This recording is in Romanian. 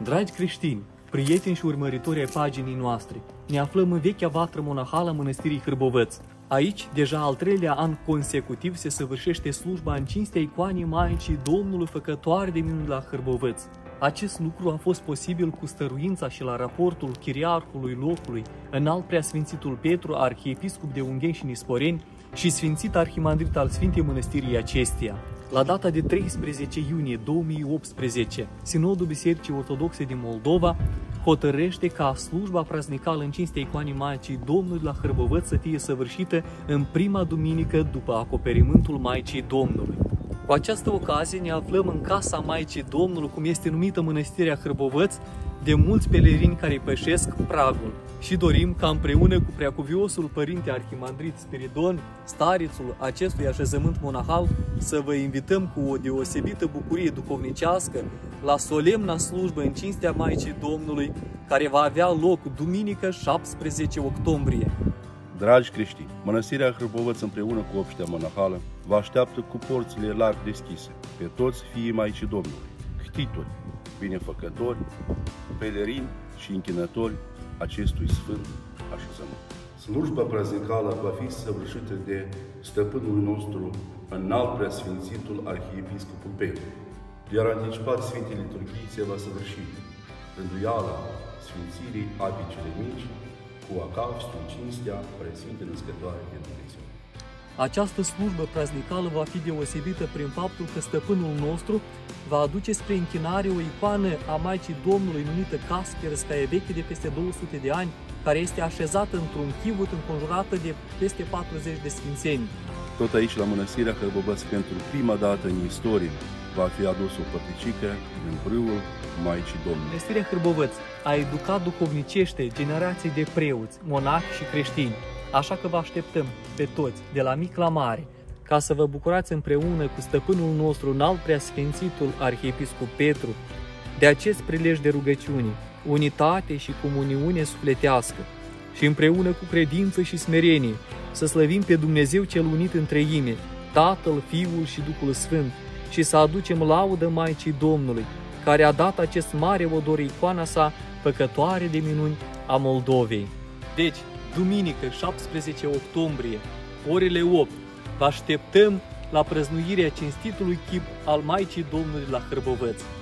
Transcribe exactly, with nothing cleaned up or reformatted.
Dragi creștini, prieteni și urmăritori ai paginii noastre, ne aflăm în vechea vatră monahală a Mănăstirii Hârbovăț. Aici, deja al treilea an consecutiv, se săvârșește slujba în cinstea icoanei Maicii Domnului Făcătoare de minuni la Hârbovăț. Acest lucru a fost posibil cu stăruința și la raportul chiriarhului locului, înalt preasfințitul Petru, arhiepiscop de Ungheni și Nisporeni și sfințit arhimandrit al Sfintei Mănăstirii acesteia. La data de treisprezece iunie două mii optsprezece, Sinodul Bisericii Ortodoxe din Moldova hotărăște ca slujba praznicală în cinstea icoanei Maicii Domnului la Hârbovăț să fie săvârșită în prima duminică după acoperimentul Maicii Domnului. Cu această ocazie ne aflăm în casa Maicii Domnului, cum este numită Mănăstirea Hârbovăț, de mulți pelerini care pășesc pragul și dorim ca împreună cu preacuviosul Părinte Arhimandrit Spiridon, starețul acestui așezământ monahal, să vă invităm cu o deosebită bucurie duhovnicească la solemna slujbă în cinstea Maicii Domnului, care va avea loc duminică șaptesprezece octombrie. Dragi creștini, Mănăstirea Hârbovăț împreună cu obștea monahală vă așteaptă cu porțile larg deschise pe toți fiii Maicii Domnului, ctitori, binefăcători, pelerini și închinători acestui sfânt așezământ. Slujba praznicală va fi săvârșită de stăpânul nostru, înalt preasfințitul arhiepiscopul Petru, iar anticipat Sfintei Liturghii se va săvârși rânduiala sfințirii apii cele mici cu acafistul în cinstea Preasfinte Născătoare de Dumnezeu. Această slujbă praznicală va fi deosebită prin faptul că stăpânul nostru va aduce spre închinare o icoană a Maicii Domnului numită Caspier, scaie veche de peste două sute de ani, care este așezată într-un chivot înconjurată de peste patruzeci de sfințeni. Tot aici, la Mănăstirea Hârbovăț, pentru prima dată în istorie, va fi adus o părticică din brâul Maicii Domnului. Mănăstirea Hârbovăț a educat duhovnicește generații de preoți, monahi și creștini, așa că vă așteptăm pe toți, de la mic la mare, ca să vă bucurați împreună cu stăpânul nostru înalt preasfințitul arhiepiscop Petru de acest prilej de rugăciune, unitate și comuniune sufletească și împreună cu credință și smerenie să slăvim pe Dumnezeu cel unit în treime, Tatăl, Fiul și Duhul Sfânt, și să aducem laudă Maicii Domnului, care a dat acest mare odor icoana sa, Făcătoare de minuni a Moldovei. Deci, duminică șaptesprezece octombrie, orele opt, vă așteptăm la prăznuirea cinstitului chip al Maicii Domnului la Hârbovăț.